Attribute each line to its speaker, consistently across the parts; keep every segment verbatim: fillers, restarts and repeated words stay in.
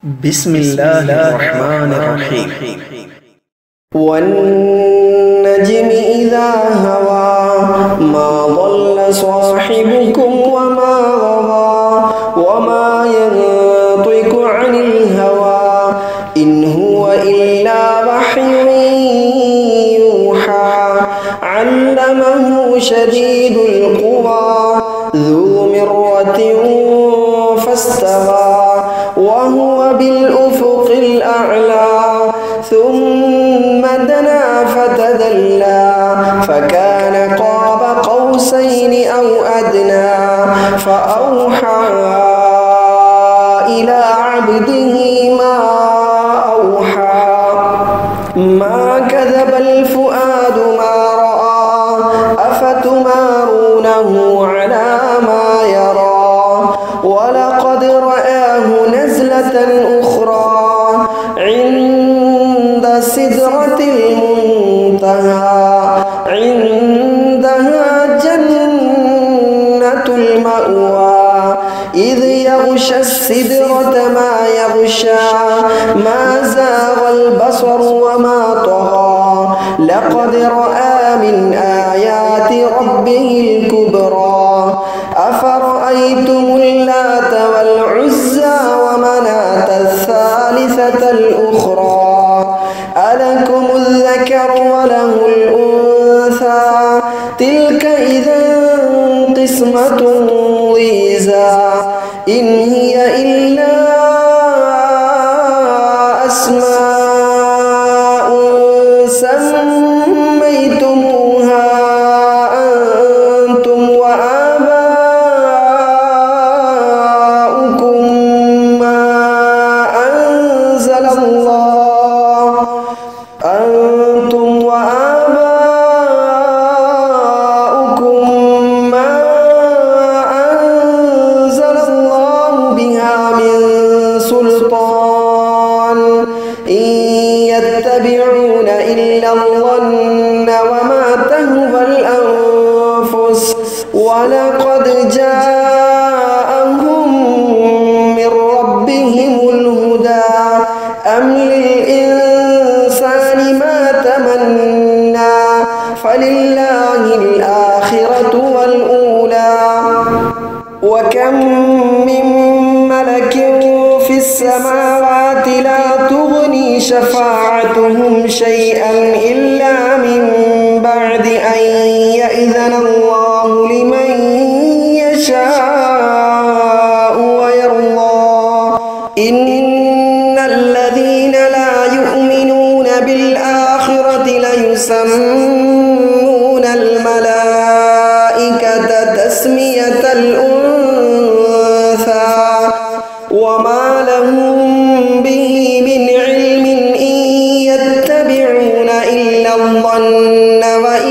Speaker 1: بسم الله الرحمن الرحيم.
Speaker 2: والنجم إذا هوى ما ضل صاحبكم وما غوى وما ينطق عن الهوى إن هو إلا وحي يوحى علمه شديد القوى ذو مرة فاستوى وهو بالأفق الأعلى ثم دنا فتدلى فكان قاب قوسين أو أدنى فأوحى إلى عبده ما أوحى ما كذب الفؤاد ما رأى أفتمارونه على ما يرى ولقد رآه نزلة أخرى عند سدرة المنتهى عندها جنة المأوى إذ يغشى السدرة ما يغشى ما زاغ البصر وما طغى لقد رأى من آيات ربه الكبرى أفرأيتم اللات والعزى ومناة الثالثة الأخرى ألكم الذكر وله الأنثى تلك إذا قسمة ضيزى إن هي إلا أسماء سميتموها أنتم وآباؤكم ما أنزل الله أنتم وآباؤكم ما أنزل الله بها من سلطان إن يتبعون إلا الظن وما تهوى الأنفس ولقد جاءهم من ربهم الهدى أم للإنسان ما تمنى فلله الآخرة والأولى وكم من ملك في السماوات لا تغني شفاعتهم شيئا إلا من بعد أن يأذن الله لمن يشاء ويرضى إن الذين لا يؤمنون بالآخرة ليسمون الملائكة تسمية الأنثى وما لهم به من علم إن يتبعون إلا الظن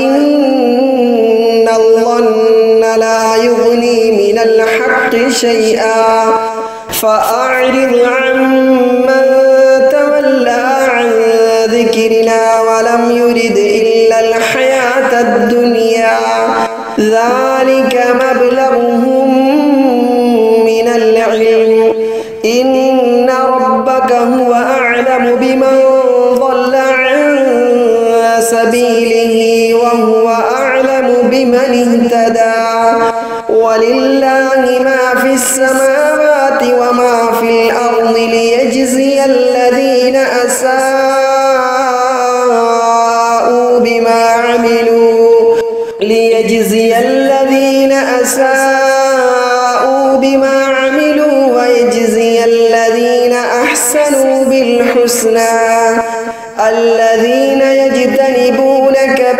Speaker 2: وإن الظن لا يغني من الحق شيئا فأعرض عمن تولى عن ذكرنا ولم يرد إلا الحياة الدنيا ذلك مبلغهم من العلم إن ربك هو أعلم بمن ضل عن سبيله وهو أعلم بمن اهتدى ولله ما في السماوات وما في الأرض ليجزي الذين أساءوا بما عملوا ليجزي الذين أساءوا بما عملوا ويجزي الذين أحسنوا بالحسنى الذين يجتنبون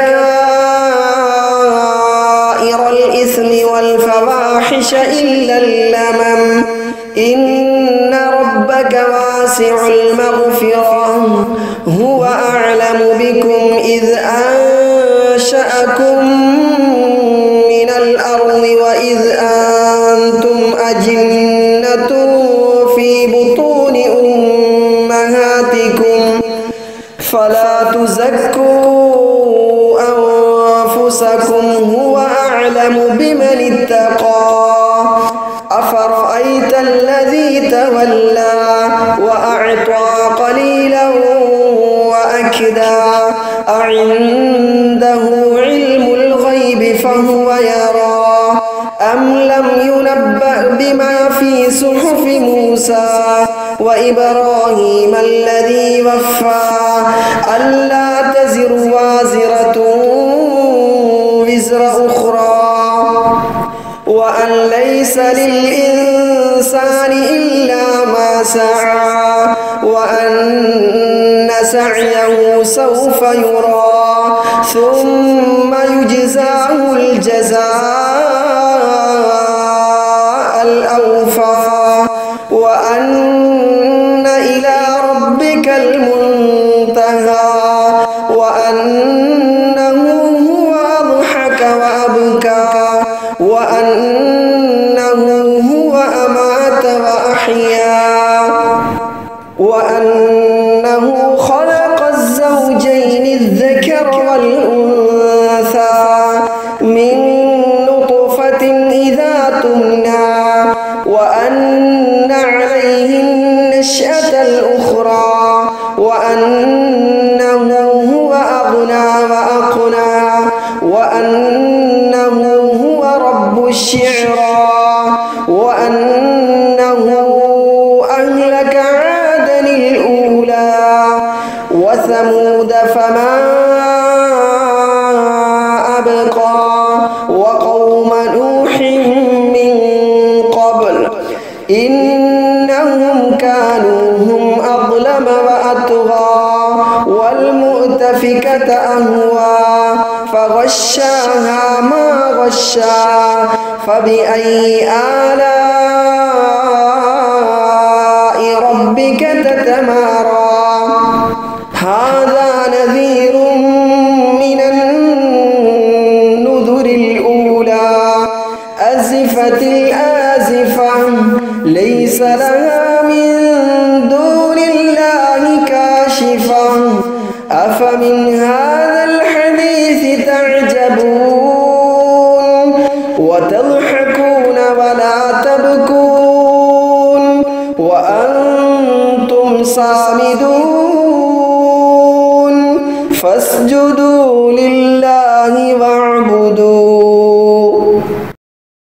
Speaker 2: كبائر الإثم والفواحش إلا اللمم إن ربك واسع المغفرة هو أعلم بكم إذ أنشأكم من الأرض وإذ أنتم أجنة في بطون أمهاتكم فلا تزكوا أنفسكم هو أعلم بمن اتقى أفرأيت الذي تولى وأعلم وأعطى قليلا وأكدى أعنده علم الغيب فهو يرى أم لم ينبأ بما في صحف موسى وإبراهيم الذي وفى ألا تزر وازرة وزر أخرى وأن ليس للإنسان إلا ما سعى وأن سعيه سوف يرى ثم يجزاه الجزاء الأوفى وأن إلى ربك المنتهى وأنه هو أضحك وأبكى وأنه هو أمات وأحيا وأنه خلق الزوجين الذكر والأنثى من نطفة إذا تمنى وأن عليه النشأة الأخرى وأنه هو أغنى وأقنى وأنه هو رب الشعرى وأنه أهلك عادا الأولى وثمود فما أبقى وقوم نوح من قبل إنهم كانوا هم أظلم وأطغى والمؤتفكة أهوى فغشاها ما غشا فبأي آلاء ربك تتمارى هذا نذير من النذر الأولى أزفت الآزفة ليس لها من دون الله كاشفة أفمن هذا الحديث تعجبون وتضحكون ولا تبكون وأنتم صامدون